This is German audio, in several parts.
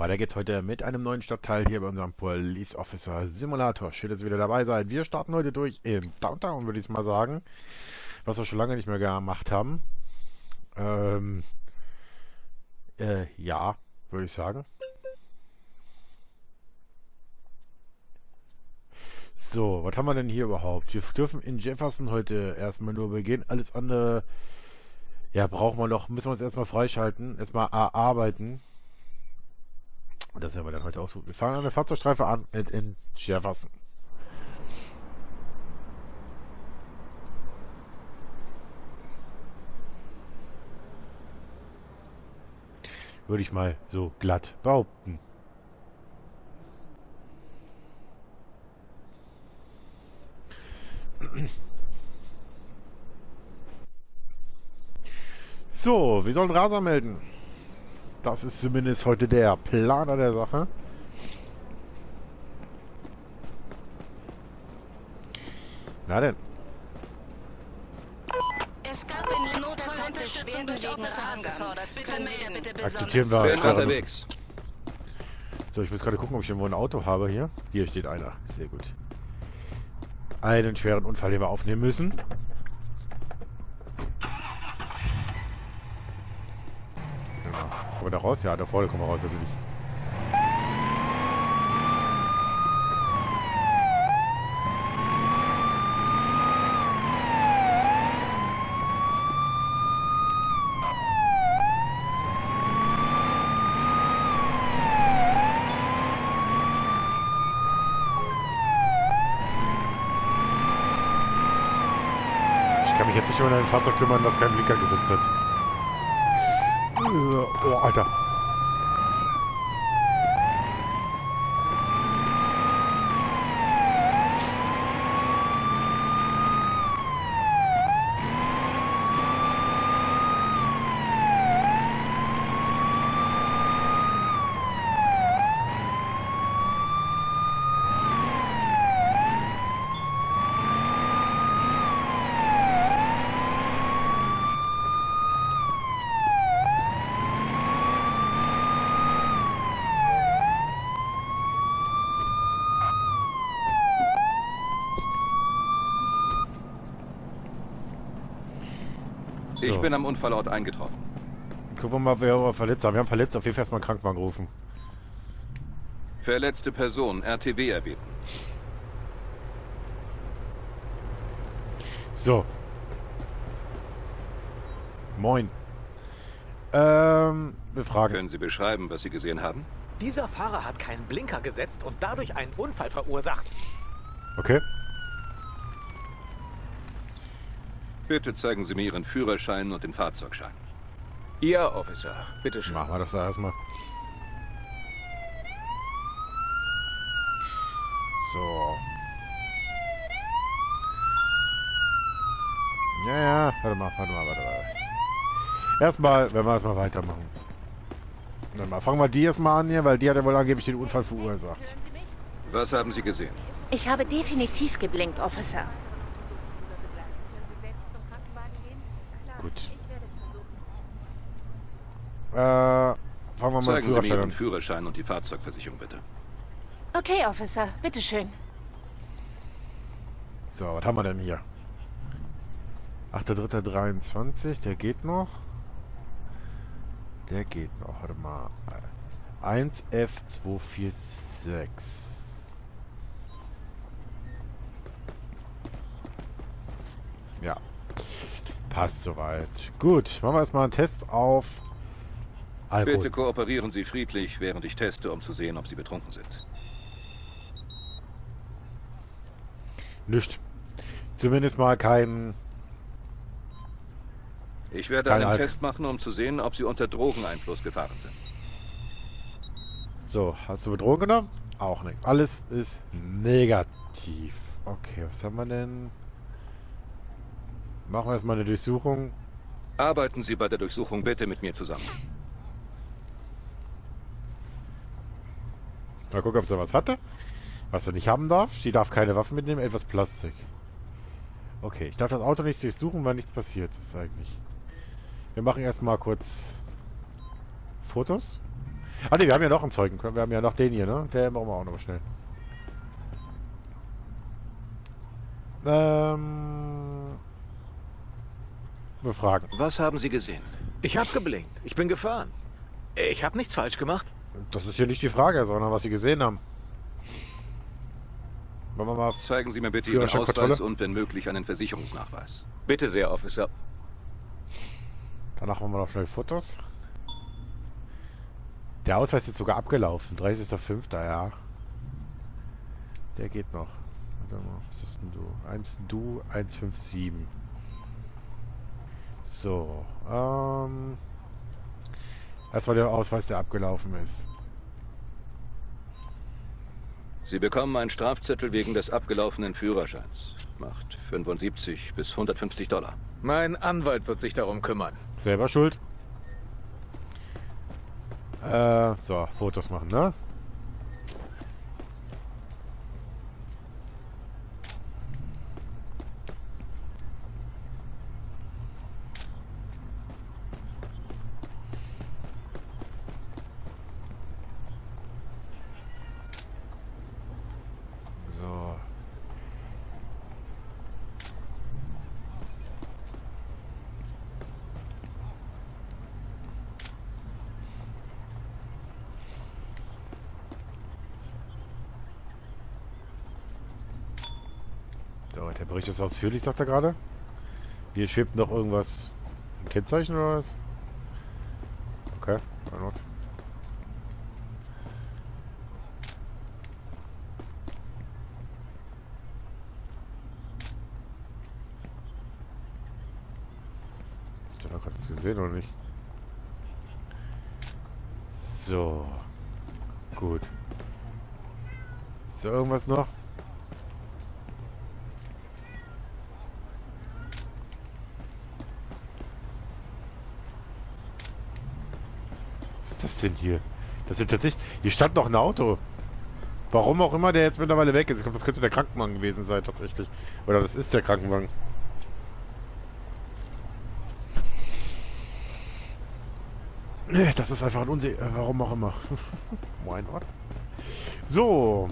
weiter geht's heute mit einem neuen Stadtteil hier bei unserem Police Officer Simulator. Schön, dass ihr wieder dabei seid. Wir starten heute durch im Downtown, würde ich mal sagen. Was wir schon lange nicht mehr gemacht haben. Ja, würde ich sagen. So, was haben wir denn hier überhaupt? Wir dürfen in Jefferson heute erstmal nur begehen. Alles andere, ja, brauchen wir noch. Müssen wir uns erstmal freischalten. Erstmal arbeiten. Und das werden wir dann heute auch so. Wir fahren eine Fahrzeugstreife an in Jefferson. Würde ich mal so glatt behaupten. So, wir sollen Raser melden. Das ist zumindest heute der Planer der Sache. Na denn. Es gab in Notfall Unterstützung durch Officer angefordert. Bitte melden. Akzeptieren wir. Bin unterwegs. So, ich muss gerade gucken, ob ich irgendwo ein Auto habe hier. Hier steht einer. Sehr gut. Einen schweren Unfall, den wir aufnehmen müssen. Kommen wir da raus? Ja, da vorne kommen wir raus natürlich. Ich kann mich jetzt nicht um ein Fahrzeug kümmern, das keinen Blinker gesetzt hat. Oh, Alter. Ich bin am Unfallort eingetroffen. Gucken wir mal, wer wir verletzt haben. Wir haben verletzt, auf jeden Fall erstmal einen Krankenwagen gerufen. Verletzte Person, RTW erbeten. So. Moin. Wir fragen. Können Sie beschreiben, was Sie gesehen haben? Dieser Fahrer hat keinen Blinker gesetzt und dadurch einen Unfall verursacht. Okay. Bitte zeigen Sie mir Ihren Führerschein und den Fahrzeugschein. Ihr Officer, bitteschön. Machen wir das da erstmal. So. Ja, warte mal. Erstmal, wenn wir erstmal weitermachen. Dann mal fangen wir die erstmal an hier, weil die hat ja wohl angeblich den Unfall verursacht. Was haben Sie gesehen? Ich habe definitiv geblinkt, Officer. Gut. Fangen wir mal Zeigen Sie mir Führerschein Ihren an. Führerschein und die Fahrzeugversicherung, bitte. Okay, Officer, bitteschön. So, was haben wir denn hier? 8.3.23, der geht noch. Warte mal. 1F246. Ja. Passt soweit. Gut, machen wir erstmal einen Test auf Alkohol. Bitte kooperieren Sie friedlich, während ich teste, um zu sehen, ob Sie betrunken sind. Nicht. Zumindest mal kein... Ich werde Kein einen Alk. Test machen, um zu sehen, ob Sie unter Drogeneinfluss gefahren sind. So, hast du Bedrohung genommen? Auch nichts. Alles ist negativ. Okay, was haben wir denn? Machen wir erstmal eine Durchsuchung. Arbeiten Sie bei der Durchsuchung bitte mit mir zusammen. Mal gucken, ob sie was hatte. Was er nicht haben darf. Sie darf keine Waffen mitnehmen, etwas Plastik. Okay, ich darf das Auto nicht durchsuchen, weil nichts passiert ist eigentlich. Wir machen erstmal kurz Fotos. Ah ne, wir haben ja noch einen Zeugen. Wir haben ja noch den hier, ne? Der machen wir auch noch mal schnell. Befragen. Was haben Sie gesehen? Ich habe geblinkt. Ich bin gefahren. Ich habe nichts falsch gemacht. Das ist hier nicht die Frage, sondern was Sie gesehen haben. Wollen wir mal... Zeigen Sie mir bitte Ihren Führerscheinkontrolle? Ausweis und wenn möglich einen Versicherungsnachweis. Bitte sehr, Officer. Danach machen wir noch schnell Fotos. Der Ausweis ist sogar abgelaufen. 30.05. Ja. Der geht noch. Warte mal, was ist denn du? 157. So. Erstmal der Ausweis, der abgelaufen ist. Sie bekommen einen Strafzettel wegen des abgelaufenen Führerscheins. Macht 75 bis 150 $. Mein Anwalt wird sich darum kümmern. Selber schuld. So, Fotos machen, ne? So. So, der Bericht ist ausführlich, sagt er gerade. Hier schwebt noch irgendwas. Ein Kennzeichen oder was? Okay, why not? Ich habe gerade was gesehen oder nicht? So. Gut. Ist da irgendwas noch? Was ist das denn hier? Das sind tatsächlich... Hier stand noch ein Auto. Warum auch immer der jetzt mittlerweile weg ist. Ich glaube, das könnte der Krankenwagen gewesen sein, tatsächlich. Oder das ist der Krankenwagen. Nee, das ist einfach ein Unsinn. Warum auch immer. Why not? So.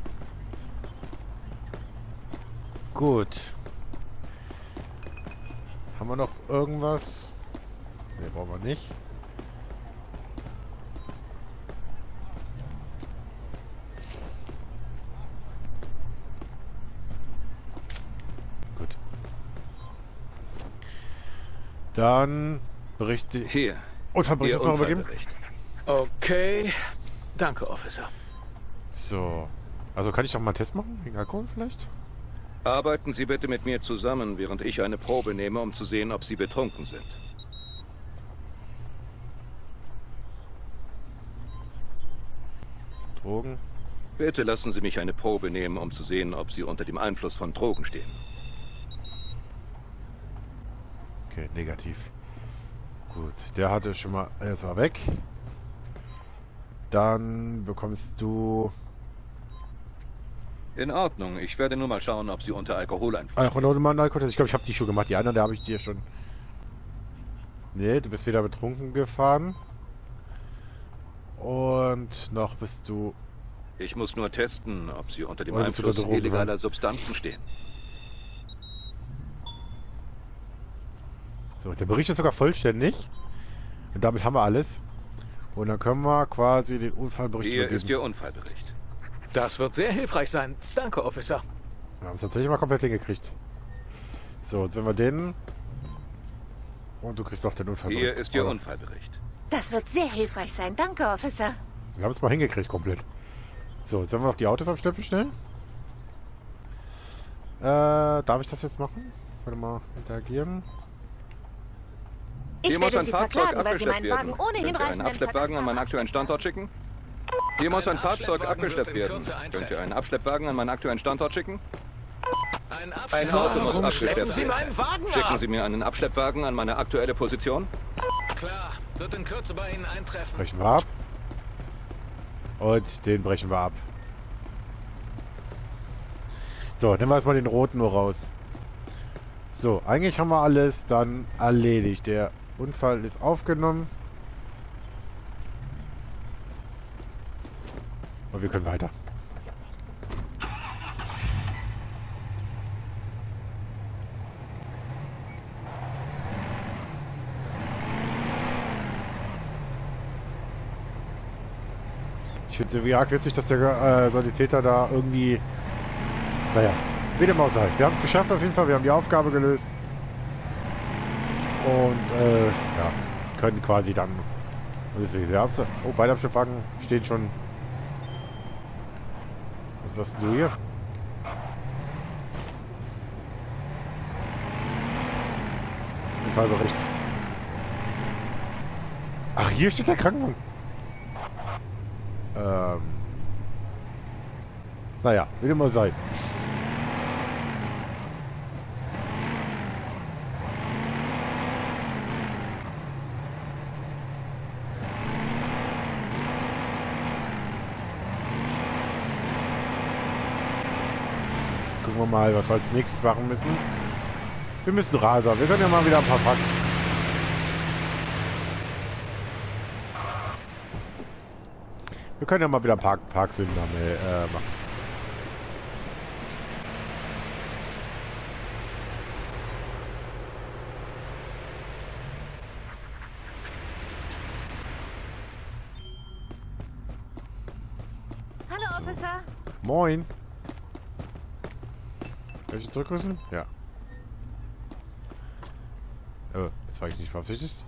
Gut. Haben wir noch irgendwas? Ne, brauchen wir nicht. Gut. Dann berichte... Hier, Unfallbericht Ihr erstmal übergeben. Unfallbericht. Okay. Danke, Officer. So. Also kann ich doch mal einen Test machen? Wegen Alkohol vielleicht? Arbeiten Sie bitte mit mir zusammen, während ich eine Probe nehme, um zu sehen, ob Sie betrunken sind. Drogen. Bitte lassen Sie mich eine Probe nehmen, um zu sehen, ob Sie unter dem Einfluss von Drogen stehen. Okay, negativ. Gut, der hatte schon mal... Jetzt war weg. Dann bekommst du... In Ordnung, ich werde nur mal schauen, ob Sie unter Alkoholeinfluss stehen. Alkohol. Ich glaube, ich habe die schon gemacht. Die anderen, da habe ich dir schon... Nee, du bist wieder betrunken gefahren. Und noch bist du... Ich muss nur testen, ob Sie unter dem Oder bist du Einfluss unter Drogen, illegaler ja? Substanzen stehen. So, der Bericht ist sogar vollständig. Und damit haben wir alles. Und dann können wir quasi den Unfallbericht Hier übergeben. ist Ihr Unfallbericht. Das wird sehr hilfreich sein. Danke, Officer. Wir haben es tatsächlich mal komplett hingekriegt. So, jetzt wenn wir den... Und du kriegst doch den Unfallbericht. Hier ist Ihr Oder? Unfallbericht. Das wird sehr hilfreich sein. Danke, Officer. Wir haben es mal hingekriegt komplett. So, jetzt haben wir noch die Autos abschleppen schnell. Darf ich das jetzt machen? Warte mal, interagieren. Ich Hier muss werde ein Sie Fahrzeug verklagen, weil Sie abgeschleppt meinen Wagen werden. ohne Könnt ihr einen hinreichenden Abschleppwagen an meinen aktuellen Standort schicken? Hier muss ein Fahrzeug abgeschleppt werden. Könnt ihr einen Abschleppwagen an meinen aktuellen Standort schicken? Ein Auto muss Warum schleppen abgeschleppt Sie werden. meinen Wagen Schicken ab? Sie mir einen Abschleppwagen an meine aktuelle Position? Klar, wird in Kürze bei Ihnen eintreffen. Brechen wir ab. Und den brechen wir ab. So, nehmen wir erstmal den roten nur raus. So, eigentlich haben wir alles dann erledigt. Der Unfall ist aufgenommen. Und wir können weiter. Ich finde es irgendwie arg witzig, dass der Sanitäter da irgendwie... Naja, wie dem auch sei. Wir haben es geschafft auf jeden Fall. Wir haben die Aufgabe gelöst. Und ja, können quasi dann... Und deswegen, wir haben es... Oh, beide Abschleppwagen stehen schon... Was machst du hier? Unfallbericht. Ach, hier steht der Krankenwagen. Naja, wie dem auch sei. Gucken wir mal, was wir als nächstes machen müssen. Wir müssen Raser. Wir können ja mal wieder ein paar Fakten. Wir können ja mal wieder Parksünder machen. Hallo, Officer. Moin. Soll ich zurückrüsten? Ja. Oh, das war ich nicht beabsichtigt.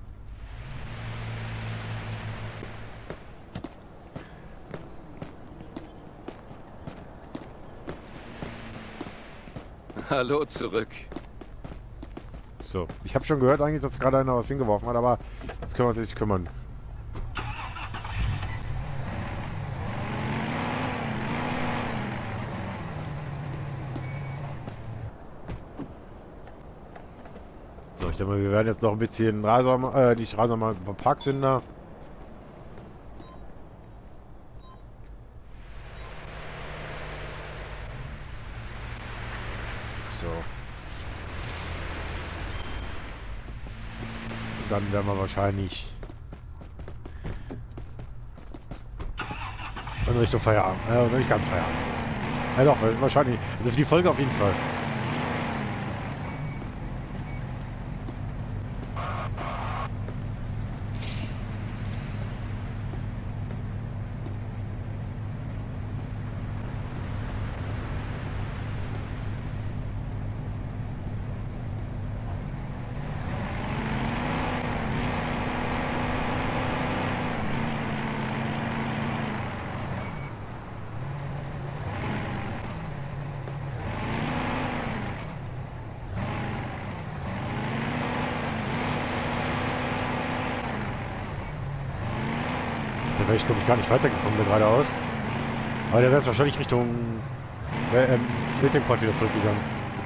Hallo zurück. So, ich habe schon gehört eigentlich, dass gerade einer was hingeworfen hat, aber jetzt können wir uns nicht kümmern. So, ich denke mal, wir werden jetzt noch ein bisschen nicht Raser, mal ein paar Parksünder. So. Und dann werden wir wahrscheinlich in Richtung Feierabend. Nicht ganz Feierabend. Ja doch, wahrscheinlich. Also für die Folge auf jeden Fall. Da wäre ich, glaube ich, gar nicht weitergekommen, der geradeaus. Aber der wäre jetzt wahrscheinlich Richtung Meetingport wieder zurückgegangen.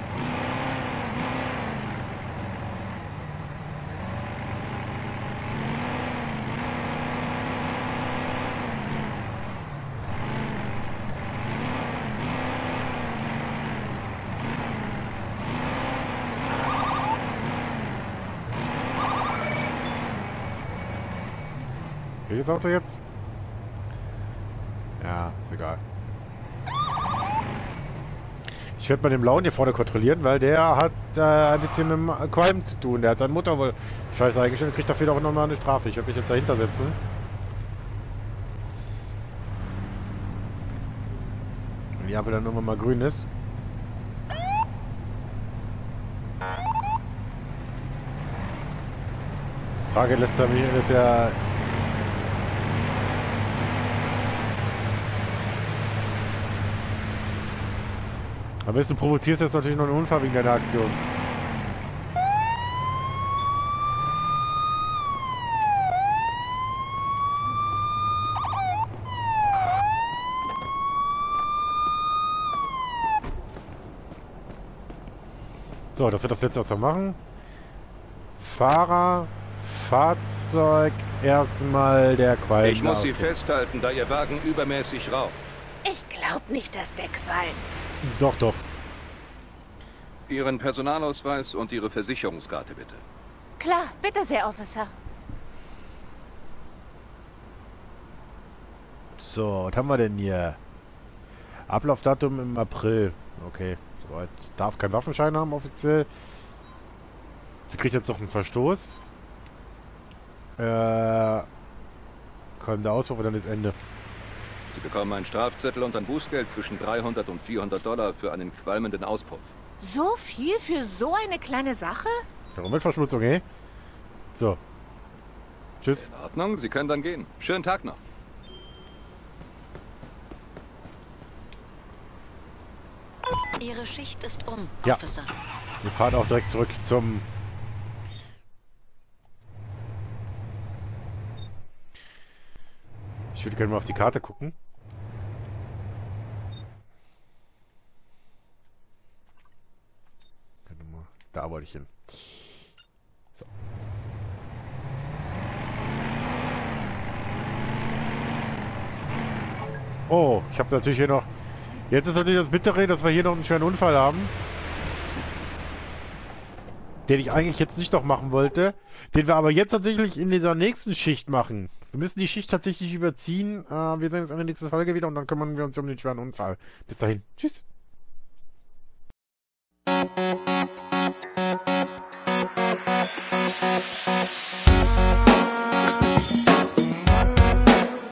Welches Auto jetzt? Ja, ist egal. Ich werde mal den Blauen hier vorne kontrollieren, weil der hat ein bisschen mit dem Crime zu tun. Der hat seine Mutter wohl scheiße eingestellt und kriegt dafür auch nochmal eine Strafe. Ich werde mich jetzt dahinter setzen. Wenn die Ampel dann irgendwann mal grün ist. Frage lässt er mich, ist ja... Am besten provozierst du jetzt natürlich noch einen Unfall wegen deiner Aktion. So, das wird das letzte, was wir machen. Fahrer, Fahrzeug, erstmal der Qualm. Ich muss Sie festhalten, da Ihr Wagen übermäßig raucht. Ich glaub nicht, dass der qualmt. Doch, doch. Ihren Personalausweis und Ihre Versicherungskarte bitte. Klar, bitte sehr, Officer. So, was haben wir denn hier? Ablaufdatum im April. Okay, soweit. Darf keinen Waffenschein haben offiziell. Sie kriegt jetzt noch einen Verstoß. Kommt der Auspuff und dann ist Ende. Sie bekommen einen Strafzettel und ein Bußgeld zwischen 300 und 400 Dollar für einen qualmenden Auspuff. So viel für so eine kleine Sache? Ja, Umweltverschmutzung, eh? So. Tschüss. In Ordnung, Sie können dann gehen. Schönen Tag noch. Ihre Schicht ist um, Ja. Officer. Wir fahren auch direkt zurück zum... Ich würde gerne mal auf die Karte gucken. Warte mal, da wollte ich hin. So. Oh, ich habe natürlich hier noch... Jetzt ist natürlich das Bittere, dass wir hier noch einen schweren Unfall haben. Den ich eigentlich jetzt nicht noch machen wollte. Den wir aber jetzt tatsächlich in dieser nächsten Schicht machen. Wir müssen die Schicht tatsächlich überziehen. Wir sehen uns in der nächsten Folge wieder und dann kümmern wir uns um den schweren Unfall. Bis dahin. Tschüss.